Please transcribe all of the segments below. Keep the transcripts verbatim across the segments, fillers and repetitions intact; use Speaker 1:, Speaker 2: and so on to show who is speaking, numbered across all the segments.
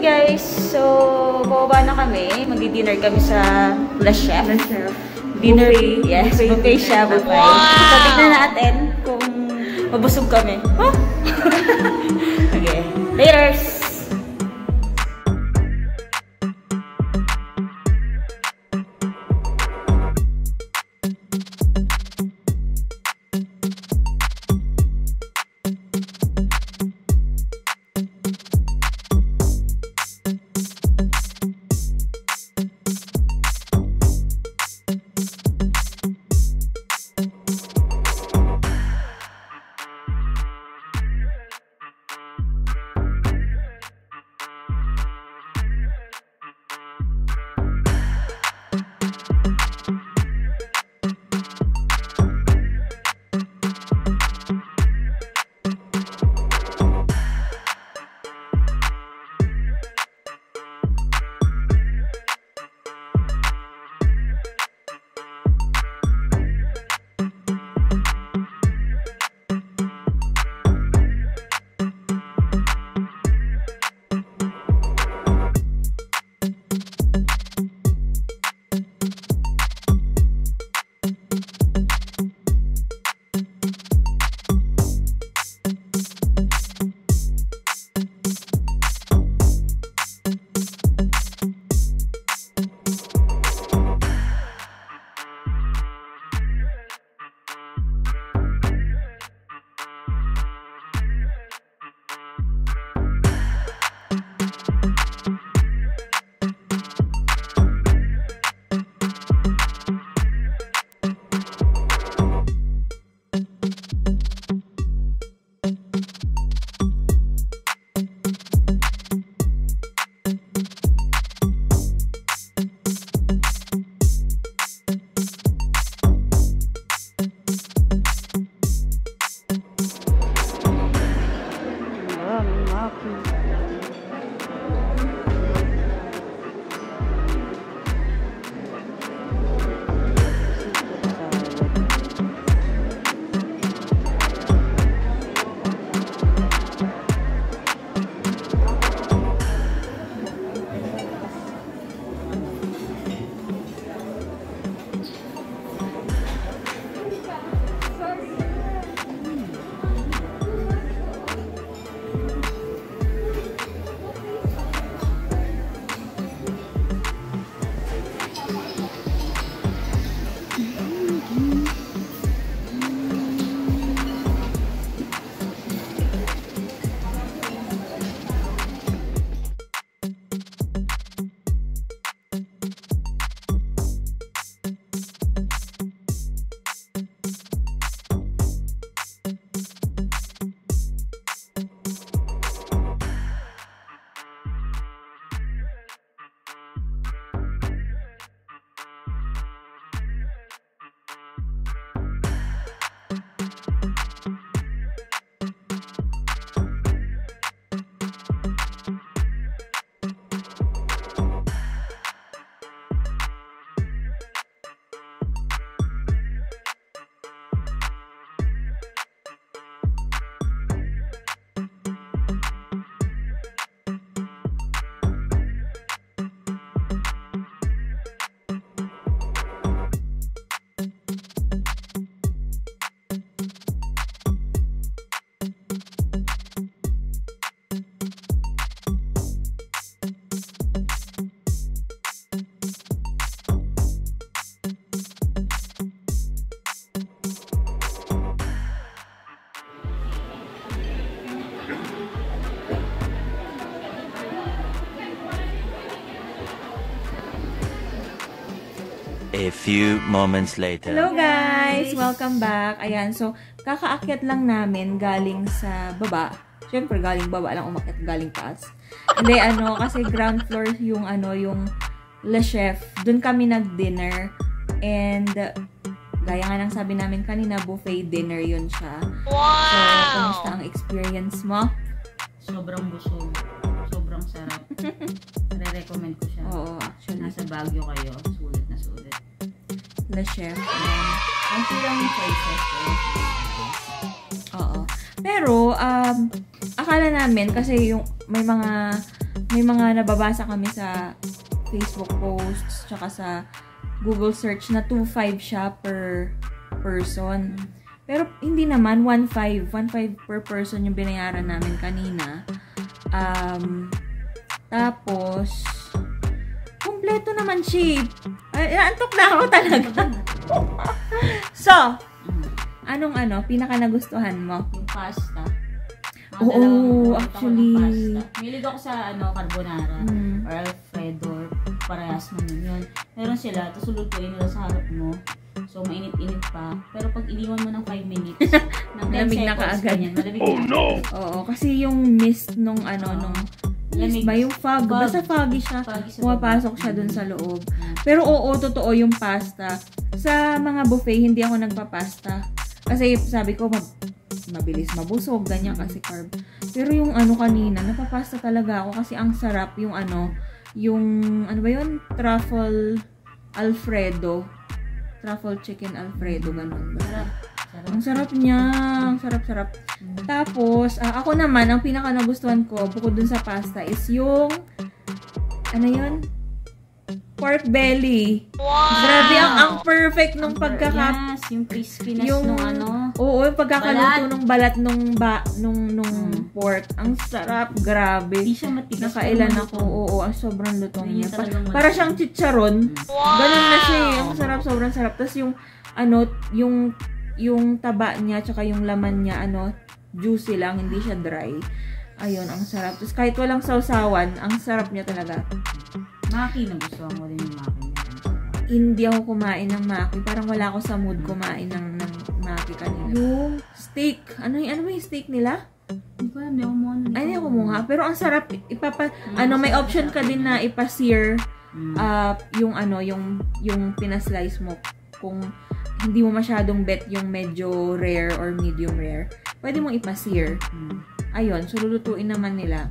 Speaker 1: guys! So, bababa na kami. Magdi-dinner kami sa Le Chef.
Speaker 2: Le Chef.
Speaker 1: Dinner,
Speaker 2: buffet.
Speaker 1: yes, buffet, buffet siya, buffet. Wow! So, tignan natin kung mabusog kami. Huh? Okay, later!
Speaker 3: A few moments later.
Speaker 1: Hello guys! Welcome back. Ayan, so kakaakyat lang namin galing sa baba. Siyempre, galing baba lang umakyat, galing taas. Hindi, ano, kasi ground floor yung, ano, yung Le Chef. Doon kami nag-dinner. And, gaya nga ng sabi namin kanina, buffet dinner yun siya. Wow! So, kumusta ang experience mo?
Speaker 2: Sobrang busog. Sobrang sarap. Re-recommend ko siya.
Speaker 1: Oo, actually.
Speaker 2: Nasa Baguio kayo. Sulit na sulit.
Speaker 1: Le Chef.
Speaker 2: Ang silang choices ko.
Speaker 1: Oo. Pero, um, akala namin, kasi yung may mga may mga nababasa kami sa Facebook posts, tsaka sa Google search na two point five siya per person. Pero hindi naman, one point five. one point five per person yung binayaran namin kanina. Um, tapos, kumpleto naman siya. Ay, antok na ako talaga. So, anong ano, pinaka nagustuhan mo?
Speaker 2: Yung pasta. Mga
Speaker 1: Oo,
Speaker 2: dalawang-
Speaker 1: actually.
Speaker 2: ako ng pasta. Milig ako sa ano, carbonara
Speaker 1: Mm.
Speaker 2: or alfredo or parehas naman yun. Meron sila, tapos lulutuin nila sa harap mo. So, mainit-init pa. Pero pag iniwan mo ng five minutes, ng ten
Speaker 1: Malamig na
Speaker 2: seconds,
Speaker 1: kaagad.
Speaker 2: ganyan, malamig oh, na. No!
Speaker 1: Oo, kasi yung mist nung ano, nung mist
Speaker 2: Lamig.
Speaker 1: ba? Yung fog.
Speaker 2: Fog.
Speaker 1: Basta foggy siya.
Speaker 2: Foggy sa
Speaker 1: Pumapasok
Speaker 2: baba.
Speaker 1: siya dun sa loob.
Speaker 2: Mm.
Speaker 1: Pero oo, totoo yung pasta. Sa mga buffet, hindi ako nagpapasta. Kasi sabi ko, mag mabilis mabusog, ganyan kasi carb. Pero yung ano kanina, napapasta talaga ako kasi ang sarap yung ano, yung, ano ba yun? Truffle Alfredo. Truffle chicken Alfredo, ganun.
Speaker 2: Sarap. Sarap.
Speaker 1: Ang sarap niya. Ang sarap-sarap. Tapos, ah, ako naman, ang pinaka nagustuhan ko, bukod dun sa pasta, is yung, ano yun? Pork belly. Wow! Grabe, ang, ang perfect nung pagkaka...
Speaker 2: Yes, yung crispiness
Speaker 1: yung,
Speaker 2: nung ano.
Speaker 1: Oo, yung pagkakaluto
Speaker 2: balat.
Speaker 1: nung balat nung, ba, nung, nung
Speaker 2: Mm.
Speaker 1: pork. Ang sarap, grabe.
Speaker 2: Hindi siya matigas.
Speaker 1: Nakailan
Speaker 2: pero
Speaker 1: ako.
Speaker 2: malutong.
Speaker 1: Oo, ang sobrang lutong
Speaker 2: Yun
Speaker 1: niya.
Speaker 2: yung
Speaker 1: Pa-
Speaker 2: talagang
Speaker 1: para
Speaker 2: malutong.
Speaker 1: siyang chicharon.
Speaker 2: Wow!
Speaker 1: Ganun na siya eh. Ang sarap, sobrang sarap. Tapos yung, ano, yung, yung taba niya, tsaka yung laman niya, ano, juicy lang, hindi siya dry. Ayun, ang sarap. Tapos kahit walang sausawan, ang sarap niya talaga.
Speaker 2: Maki, nagustuhan mo din yung maki niya.
Speaker 1: Hindi ako kumain ng maki. Parang wala ako sa mood kumain ng, ng maki kanina. Yung steak. Ano, y- ano ba yung steak nila?
Speaker 2: Hindi ko alam, hindi ako mo.
Speaker 1: Ay, hindi ako mukha. Pero ang sarap. Ipapa, ano, may option ka din na ipa-sear
Speaker 2: Mm.
Speaker 1: uh, yung ano, yung, yung pinaslice mo. Kung hindi mo masyadong bet yung medyo rare or medium rare, pwede mong ipa-sear.
Speaker 2: Mm.
Speaker 1: Ayun, so lulutuin naman nila.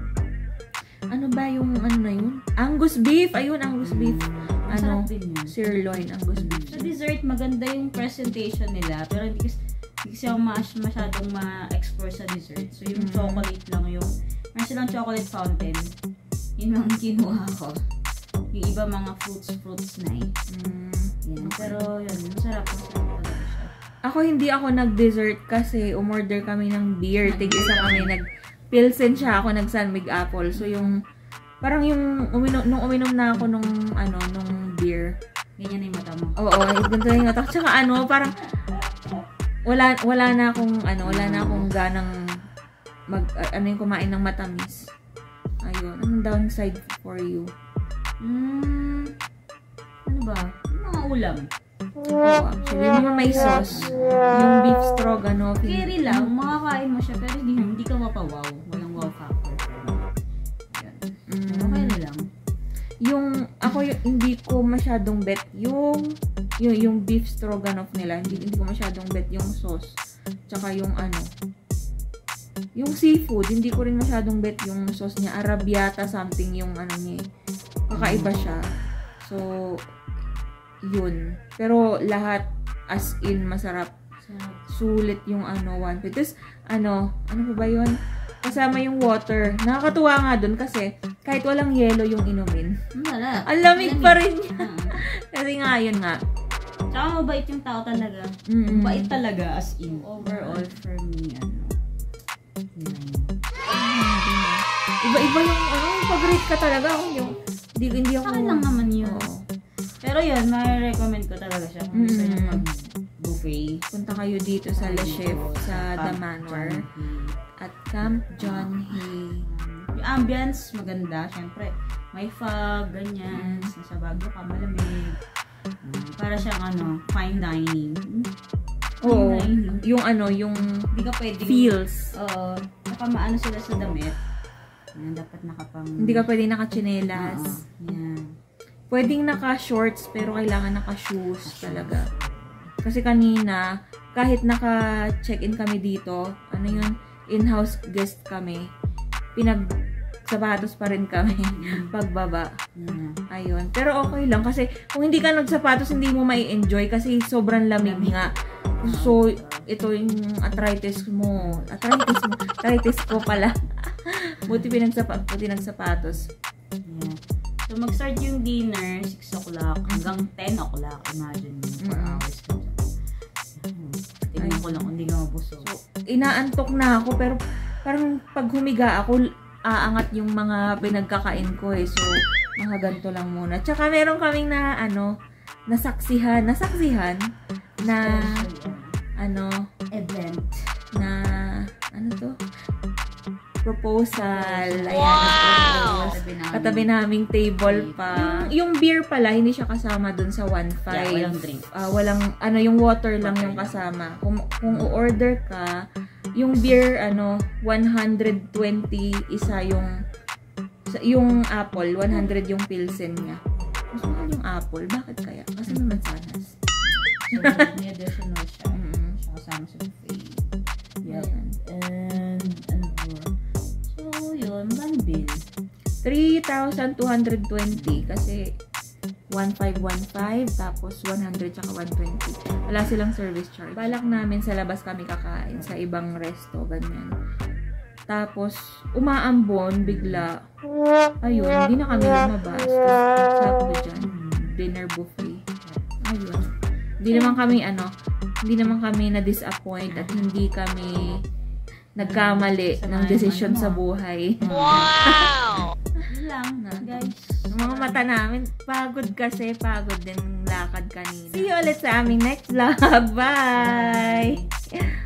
Speaker 1: Ano ba yung ano na yun? Angus beef! Ayun, Angus beef. Ano?
Speaker 2: Masarap din yun.
Speaker 1: Sirloin, Angus beef.
Speaker 2: Sa dessert, maganda yung presentation nila. Pero hindi kasi, hindi kasi ako mas, masyadong ma-explore sa dessert. So, yung
Speaker 1: Mm.
Speaker 2: chocolate lang yung... Meron silang chocolate fountain. Yun ang kinuha ko. Yung iba mga fruits, fruits na eh.
Speaker 1: Mm.
Speaker 2: Yan. Pero yun, masarap. Masarap talaga siya.
Speaker 1: Ako hindi ako nag-dessert kasi umorder kami ng beer. Tig-isa kami nag Pilsen siya ako, nag San Mig Apple. So yung parang yung uminom, nung uminom na ako nung ano, nung beer.
Speaker 2: Ganyan na yung mata mo.
Speaker 1: Oo, ganito na yung mata. Tsaka ano, parang wala wala na akong ano, wala na akong ganang mag uh, ano yung kumain ng matamis. Ayun, anong downside for you?
Speaker 2: Hmm. Ano ba? Yung mga ulam.
Speaker 1: Oo, actually, yung mga may sauce. Yung beef stroganoff. yung-
Speaker 2: Carry lang, makakain mo siya, pero hindi, hindi ka mapawaw. Walang wow factor. Yan.
Speaker 1: Mm.
Speaker 2: Okay na lang.
Speaker 1: Yung ako yung hindi ko masyadong bet yung yung yung beef stroganoff nila, hindi hindi ko masyadong bet yung sauce. Tsaka yung ano, yung seafood, hindi ko rin masyadong bet yung sauce niya, arrabbiata something yung ano niya. eh. Kakaiba siya. So yun. Pero lahat as in masarap.
Speaker 2: Sarap.
Speaker 1: Sulit yung ano one plate. Tapos ano, ano pa ba yun? Kasama yung water. Nakakatuwa nga dun kasi kahit walang yelo yung inumin.
Speaker 2: Wala.
Speaker 1: Ang lamig pa rin niya.
Speaker 2: Ah.
Speaker 1: Kasi nga, yun nga.
Speaker 2: Tsaka mabait yung tao talaga.
Speaker 1: Mm-mm.
Speaker 2: Mabait talaga as in. Overall, for me, ano. Nine.
Speaker 1: Iba-iba yung, ano, pag-rate ka talaga. oh, Yung, hindi, hindi ako.
Speaker 2: Sa akin lang naman yun.
Speaker 1: Oo.
Speaker 2: Pero yun, ma-recommend ko talaga siya kung gusto niyo
Speaker 1: Mm.
Speaker 2: mag-buffet.
Speaker 1: Punta kayo dito sa Le Chef, sa The Manor. At Camp John Hay.
Speaker 2: Yung ambience, maganda. Siyempre, may fog, ganyan. Nasa Baguio ka, malamig. Mm, Para siyang ano, fine dining.
Speaker 1: Oo.
Speaker 2: Fine dining.
Speaker 1: Yung ano, yung
Speaker 2: Hindi ka pwede.
Speaker 1: feels.
Speaker 2: Oo. nakamaano sila sa damit. Yan, dapat nakapang...
Speaker 1: Hindi ka pwede naka-chinelas.
Speaker 2: Oo, yan.
Speaker 1: Pwedeng naka-shorts, pero kailangan naka-shoes talaga. Kasi kanina, kahit naka-check-in kami dito, ano yun, in-house guest kami, pinag-sapatos pa rin kami pagbaba.
Speaker 2: Yeah.
Speaker 1: Ayun. Pero okay lang kasi kung hindi ka nagsapatos, hindi mo mai-enjoy kasi sobrang lamig nga. So, ito yung arthritis mo. Arthritis mo. Arthritis ko pala. Buti pinagsapa, buti nagsapatos.
Speaker 2: Yeah. So, mag-start yung dinner, six o'clock hanggang ten o'clock. Imagine mo, four
Speaker 1: Mm-mm.
Speaker 2: hours ka dyan. Tingnan ko lang kung hindi ka mabusog.
Speaker 1: So, inaantok na ako, pero parang pag humiga ako, aangat yung mga pinagkakain ko eh. So, mga ganito lang muna. Tsaka meron kaming na, ano, nasaksihan, nasaksihan na, ano,
Speaker 2: Event.
Speaker 1: na, ano to? Proposal. Ayan, wow!
Speaker 2: Katabi namin.
Speaker 1: Katabi naming table pa. Yung, yung beer pala, hindi siya kasama dun sa one five.
Speaker 2: Yeah, walang drinks.
Speaker 1: Ah, walang, ano, yung water lang
Speaker 2: Water
Speaker 1: yung
Speaker 2: lang.
Speaker 1: kasama. Kung, kung o-order ka, yung beer, ano, one hundred twenty isa yung, yung apple, one hundred yung pilsen niya. Mas mahal yung apple. Bakit kaya? Kasi naman sanas.
Speaker 2: So, may additional siya.
Speaker 1: Mm-mm.
Speaker 2: Siya kasama sa buffet. Yep.
Speaker 1: Ayan.
Speaker 2: And, ano po? So, yun. Magkano bill?
Speaker 1: three thousand two hundred twenty kasi one five one five tapos one hundred tsaka one twenty. Wala silang service charge. Balak namin sa labas kami kakain sa ibang resto, ganyan. Tapos, umaambon bigla. Ayun, hindi na kami lumabas. Tapos, sabi ko dyan, dinner buffet. Ayun. Hindi naman kami, ano, hindi naman kami na-disappoint at hindi kami nagkamali ng desisyon sa buhay.
Speaker 2: Wow! Yun lang, guys.
Speaker 1: Yung mga mata namin, pagod kasi, pagod din lakad kanina. See you ulit sa aming next vlog. Bye!